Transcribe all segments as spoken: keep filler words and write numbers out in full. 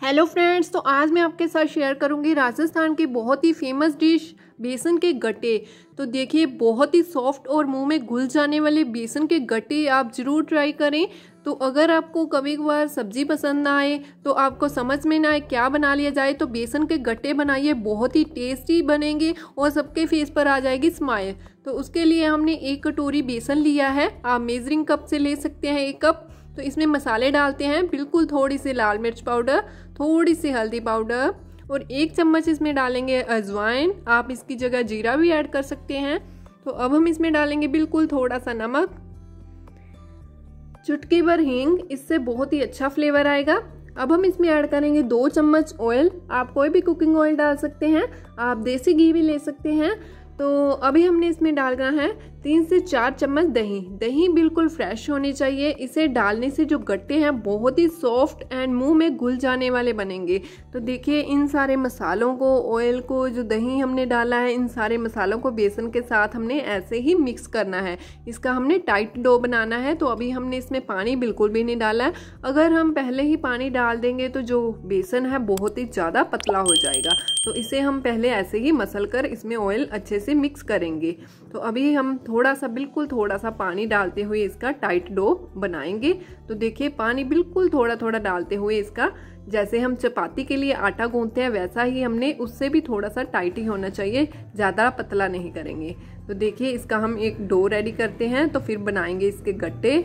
Hello friends, तो आज मैं आपके साथ शेयर करूंगी राजस्थान की बहुत ही फेमस डिश बेसन के गट्टे। तो देखिए, बहुत ही सॉफ्ट और मुंह में घुल जाने वाले बेसन के गट्टे आप ज़रूर ट्राई करें। तो अगर आपको कभी कभार सब्जी पसंद ना आए, तो आपको समझ में ना आए क्या बना लिया जाए, तो बेसन के गट्टे बनाइए, बहुत ही टेस्टी बनेंगे और सबके फेस पर आ जाएगी स्माइल। तो उसके लिए हमने एक कटोरी बेसन लिया है, आप मेजरिंग कप से ले सकते हैं एक कप। तो इसमें मसाले डालते हैं, बिल्कुल थोड़ी सी लाल मिर्च पाउडर, थोड़ी सी हल्दी पाउडर और एक चम्मच इसमें डालेंगे अजवाइन। आप इसकी जगह जीरा भी ऐड कर सकते हैं। तो अब हम इसमें डालेंगे बिल्कुल थोड़ा सा नमक, चुटकी भर हींग, इससे बहुत ही अच्छा फ्लेवर आएगा। अब हम इसमें ऐड करेंगे दो चम्मच ऑयल, आप कोई भी कुकिंग ऑयल डाल सकते हैं, आप देसी घी भी ले सकते हैं। तो अभी हमने इसमें डालना है तीन से चार चम्मच दही। दही बिल्कुल फ्रेश होनी चाहिए, इसे डालने से जो गट्टे हैं बहुत ही सॉफ्ट एंड मुंह में घुल जाने वाले बनेंगे। तो देखिए, इन सारे मसालों को, ऑयल को, जो दही हमने डाला है, इन सारे मसालों को बेसन के साथ हमने ऐसे ही मिक्स करना है। इसका हमने टाइट डो बनाना है। तो अभी हमने इसमें पानी बिल्कुल भी नहीं डाला है। अगर हम पहले ही पानी डाल देंगे तो जो बेसन है बहुत ही ज़्यादा पतला हो जाएगा। तो इसे हम पहले ऐसे ही मसल कर इसमें ऑयल अच्छे से मिक्स करेंगे। तो अभी हम थोड़ा सा, बिल्कुल थोड़ा सा पानी डालते हुए इसका टाइट डो बनाएंगे। तो देखिए, पानी बिल्कुल थोड़ा थोड़ा डालते हुए इसका, जैसे हम चपाती के लिए आटा गूंथते हैं वैसा ही हमने, उससे भी थोड़ा सा टाइट ही होना चाहिए, ज़्यादा पतला नहीं करेंगे। तो देखिए, इसका हम एक डो रेडी करते हैं, तो फिर बनाएंगे इसके गट्टे।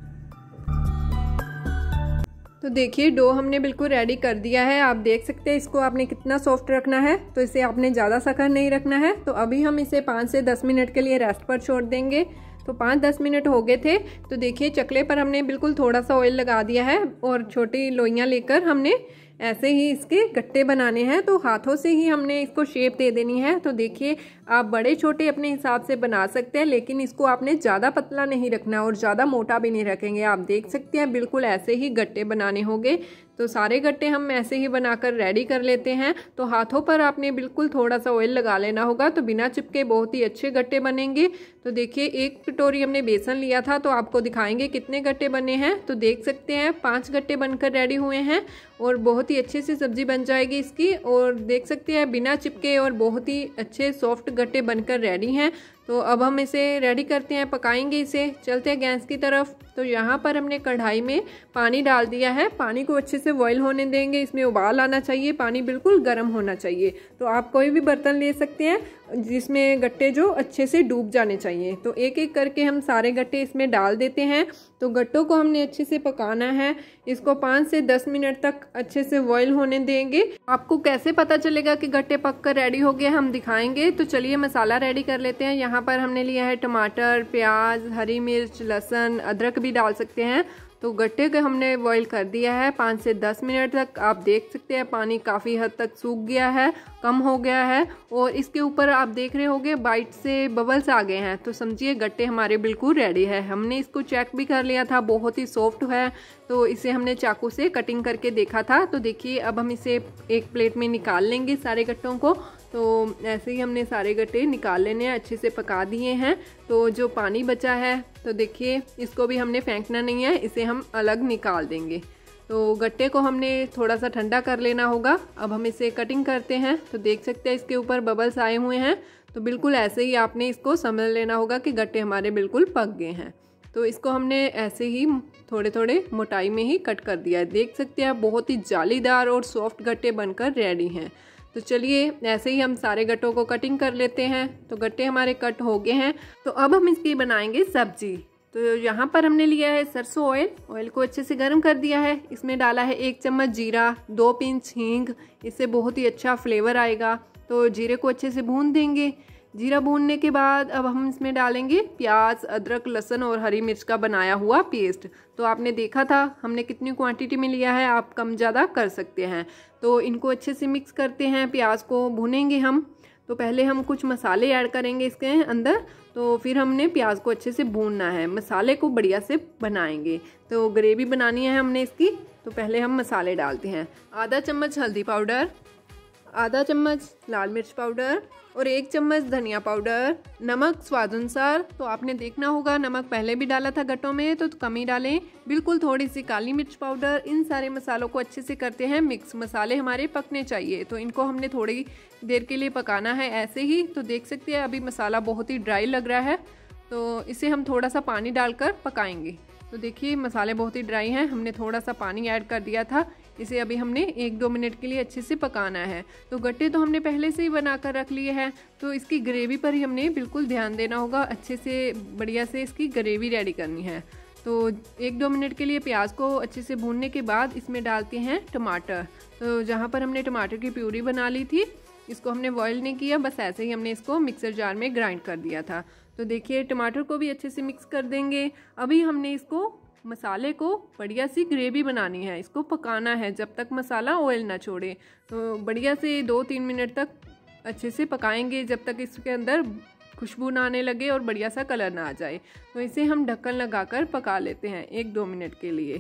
तो देखिए, डो हमने बिल्कुल रेडी कर दिया है। आप देख सकते हैं इसको आपने कितना सॉफ्ट रखना है। तो इसे आपने ज़्यादा सख्त नहीं रखना है। तो अभी हम इसे पाँच से दस मिनट के लिए रेस्ट पर छोड़ देंगे। तो पाँच दस मिनट हो गए थे। तो देखिए, चकले पर हमने बिल्कुल थोड़ा सा ऑयल लगा दिया है और छोटी लोइयाँ लेकर हमने ऐसे ही इसके गट्टे बनाने हैं। तो हाथों से ही हमने इसको शेप दे देनी है। तो देखिए, आप बड़े छोटे अपने हिसाब से बना सकते हैं, लेकिन इसको आपने ज़्यादा पतला नहीं रखना और ज़्यादा मोटा भी नहीं रखेंगे। आप देख सकते हैं बिल्कुल ऐसे ही गट्टे बनाने होंगे। तो सारे गट्टे हम ऐसे ही बनाकर रेडी कर लेते हैं। तो हाथों पर आपने बिल्कुल थोड़ा सा ऑयल लगा लेना होगा, तो बिना चिपके बहुत ही अच्छे गट्टे बनेंगे। तो देखिए, एक कटोरी हमने बेसन लिया था, तो आपको दिखाएंगे कितने गट्टे बने हैं। तो देख सकते हैं पाँच गट्टे बनकर रेडी हुए हैं और बहुत ही अच्छे से सब्जी बन जाएगी इसकी। और देख सकते हैं बिना चिपके और बहुत ही अच्छे सॉफ्ट गट्टे बनकर रेडी हैं। तो अब हम इसे रेडी करते हैं, पकाएंगे इसे। चलते हैं गैस की तरफ। तो यहाँ पर हमने कढ़ाई में पानी डाल दिया है, पानी को अच्छे से बॉईल होने देंगे। इसमें उबाल आना चाहिए, पानी बिल्कुल गर्म होना चाहिए। तो आप कोई भी बर्तन ले सकते हैं जिसमें गट्टे जो अच्छे से डूब जाने चाहिए। तो एक एक करके हम सारे गट्टे इसमें डाल देते हैं। तो गट्टों को हमने अच्छे से पकाना है, इसको पाँच से दस मिनट तक अच्छे से बॉईल होने देंगे। आपको कैसे पता चलेगा कि गट्टे पक कर रेडी हो गए, हम दिखाएंगे। तो चलिए मसाला रेडी कर लेते हैं। यहाँ पर हमने लिया है टमाटर, प्याज, हरी मिर्च, लहसुन, अदरक भी डाल सकते हैं। तो गट्टे को हमने बॉईल कर दिया है पाँच से दस मिनट तक। आप देख सकते हैं पानी काफ़ी हद तक सूख गया है, कम हो गया है। और इसके ऊपर आप देख रहे होंगे बाइट से बबल्स आ गए हैं। तो समझिए गट्टे हमारे बिल्कुल रेडी है। हमने इसको चेक भी कर लिया था, बहुत ही सॉफ्ट है। तो इसे हमने चाकू से कटिंग करके देखा था। तो देखिए, अब हम इसे एक प्लेट में निकाल लेंगे सारे गट्टों को। तो ऐसे ही हमने सारे गट्टे निकाल लेने हैं, अच्छे से पका दिए हैं। तो जो पानी बचा है, तो देखिए इसको भी हमने फेंकना नहीं है, इसे हम अलग निकाल देंगे। तो गट्टे को हमने थोड़ा सा ठंडा कर लेना होगा। अब हम इसे कटिंग करते हैं। तो देख सकते हैं इसके ऊपर बबल्स आए हुए हैं। तो बिल्कुल ऐसे ही आपने इसको समझ लेना होगा कि गट्टे हमारे बिल्कुल पक गए हैं। तो इसको हमने ऐसे ही थोड़े थोड़े मोटाई में ही कट कर दिया है। देख सकते हैं बहुत ही जालीदार और सॉफ्ट गट्टे बनकर रेडी हैं। तो चलिए ऐसे ही हम सारे गट्टों को कटिंग कर लेते हैं। तो गट्टे हमारे कट हो गए हैं। तो अब हम इसकी बनाएंगे सब्जी। तो यहाँ पर हमने लिया है सरसों ऑयल, ऑयल को अच्छे से गर्म कर दिया है। इसमें डाला है एक चम्मच जीरा, दो पिंच हींग, इससे बहुत ही अच्छा फ्लेवर आएगा। तो जीरे को अच्छे से भून देंगे। जीरा भूनने के बाद अब हम इसमें डालेंगे प्याज, अदरक, लहसुन और हरी मिर्च का बनाया हुआ पेस्ट। तो आपने देखा था हमने कितनी क्वांटिटी में लिया है, आप कम ज़्यादा कर सकते हैं। तो इनको अच्छे से मिक्स करते हैं, प्याज को भूनेंगे हम। तो पहले हम कुछ मसाले ऐड करेंगे इसके अंदर। तो फिर हमने प्याज को अच्छे से भूनना है, मसाले को बढ़िया से बनाएंगे। तो ग्रेवी बनानी है हमने इसकी। तो पहले हम मसाले डालते हैं। आधा चम्मच हल्दी पाउडर, आधा चम्मच लाल मिर्च पाउडर और एक चम्मच धनिया पाउडर, नमक स्वाद अनुसार। तो आपने देखना होगा नमक पहले भी डाला था गट्टों में तो कम ही डालें। बिल्कुल थोड़ी सी काली मिर्च पाउडर। इन सारे मसालों को अच्छे से करते हैं मिक्स। मसाले हमारे पकने चाहिए तो इनको हमने थोड़ी देर के लिए पकाना है ऐसे ही। तो देख सकते हैं अभी मसाला बहुत ही ड्राई लग रहा है तो इसे हम थोड़ा सा पानी डालकर पकाएंगे। तो देखिए मसाले बहुत ही ड्राई हैं, हमने थोड़ा सा पानी ऐड कर दिया था। इसे अभी हमने एक दो मिनट के लिए अच्छे से पकाना है। तो गट्टे तो हमने पहले से ही बना कर रख लिए हैं तो इसकी ग्रेवी पर ही हमने बिल्कुल ध्यान देना होगा। अच्छे से बढ़िया से इसकी ग्रेवी रेडी करनी है। तो एक दो मिनट के लिए प्याज को अच्छे से भूनने के बाद इसमें डालते हैं टमाटर। तो जहाँ पर हमने टमाटर की प्यूरी बना ली थी इसको हमने बॉईल नहीं किया, बस ऐसे ही हमने इसको मिक्सर जार में ग्राइंड कर दिया था। तो देखिए टमाटर को भी अच्छे से मिक्स कर देंगे। अभी हमने इसको मसाले को बढ़िया सी ग्रेवी बनानी है, इसको पकाना है जब तक मसाला ऑयल ना छोड़े। तो बढ़िया से दो तीन मिनट तक अच्छे से पकाएंगे जब तक इसके अंदर खुशबू ना आने लगे और बढ़िया सा कलर ना आ जाए। तो इसे हम ढक्कन लगाकर पका लेते हैं एक दो मिनट के लिए।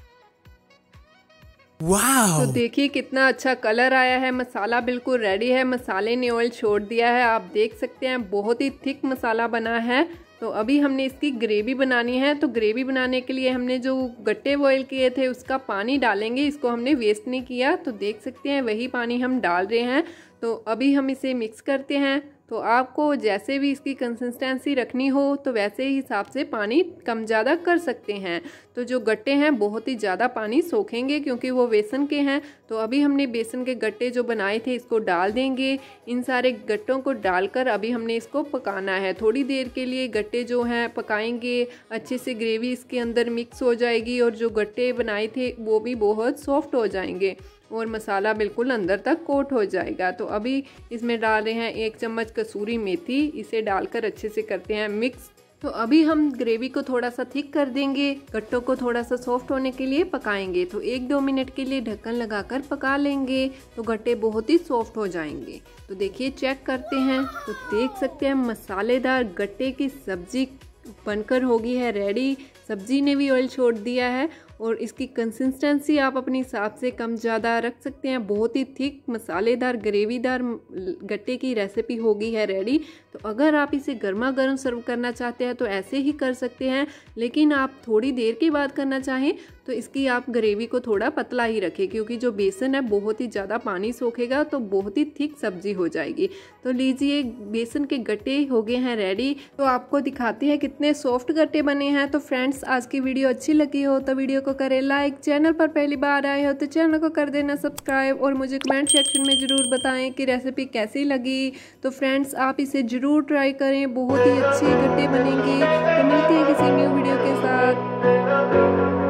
वाव! तो देखिए कितना अच्छा कलर आया है, मसाला बिल्कुल रेडी है, मसाले ने ऑयल छोड़ दिया है। आप देख सकते हैं बहुत ही थिक मसाला बना है। तो अभी हमने इसकी ग्रेवी बनानी है। तो ग्रेवी बनाने के लिए हमने जो गट्टे बॉईल किए थे उसका पानी डालेंगे। इसको हमने वेस्ट नहीं किया। तो देख सकते हैं वही पानी हम डाल रहे हैं। तो अभी हम इसे मिक्स करते हैं। तो आपको जैसे भी इसकी कंसिस्टेंसी रखनी हो तो वैसे ही हिसाब से पानी कम ज़्यादा कर सकते हैं। तो जो गट्टे हैं बहुत ही ज़्यादा पानी सोखेंगे क्योंकि वो बेसन के हैं। तो अभी हमने बेसन के गट्टे जो बनाए थे इसको डाल देंगे। इन सारे गट्टों को डालकर अभी हमने इसको पकाना है थोड़ी देर के लिए। गट्टे जो हैं पकाएंगे, अच्छे से ग्रेवी इसके अंदर मिक्स हो जाएगी और जो गट्टे बनाए थे वो भी बहुत सॉफ्ट हो जाएंगे और मसाला बिल्कुल अंदर तक कोट हो जाएगा। तो अभी इसमें डाल रहे हैं एक चम्मच कसूरी मेथी। इसे डालकर अच्छे से करते हैं मिक्स। तो अभी हम ग्रेवी को थोड़ा सा थिक कर देंगे, गट्टों को थोड़ा सा सॉफ्ट होने के लिए पकाएंगे। तो एक दो मिनट के लिए ढक्कन लगाकर पका लेंगे तो गट्टे बहुत ही सॉफ्ट हो जाएंगे। तो देखिए चेक करते हैं तो देख सकते हैं मसालेदार गट्टे की सब्जी बनकर होगी है रेडी। सब्जी ने भी ऑयल छोड़ दिया है और इसकी कंसिस्टेंसी आप अपने हिसाब से कम ज़्यादा रख सकते हैं। बहुत ही थिक मसालेदार ग्रेवीदार गट्टे की रेसिपी होगी है रेडी। तो अगर आप इसे गर्मा गर्म सर्व करना चाहते हैं तो ऐसे ही कर सकते हैं, लेकिन आप थोड़ी देर के बाद करना चाहें तो इसकी आप ग्रेवी को थोड़ा पतला ही रखें क्योंकि जो बेसन है बहुत ही ज़्यादा पानी सोखेगा तो बहुत ही थिक सब्जी हो जाएगी। तो लीजिए बेसन के गट्टे हो गए हैं रेडी। तो आपको दिखाते हैं कितने सॉफ्ट गट्टे बने हैं। तो फ्रेंड्स आज की वीडियो अच्छी लगी हो तो वीडियो को करें लाइक, चैनल पर पहली बार आए हो तो चैनल को कर देना सब्सक्राइब और मुझे कमेंट सेक्शन में ज़रूर बताएं कि रेसिपी कैसी लगी। तो फ्रेंड्स आप इसे ज़रूर ट्राई करें, बहुत ही अच्छे गट्टे बनेंगे। तो मिलते हैं किसी न्यू वीडियो के साथ।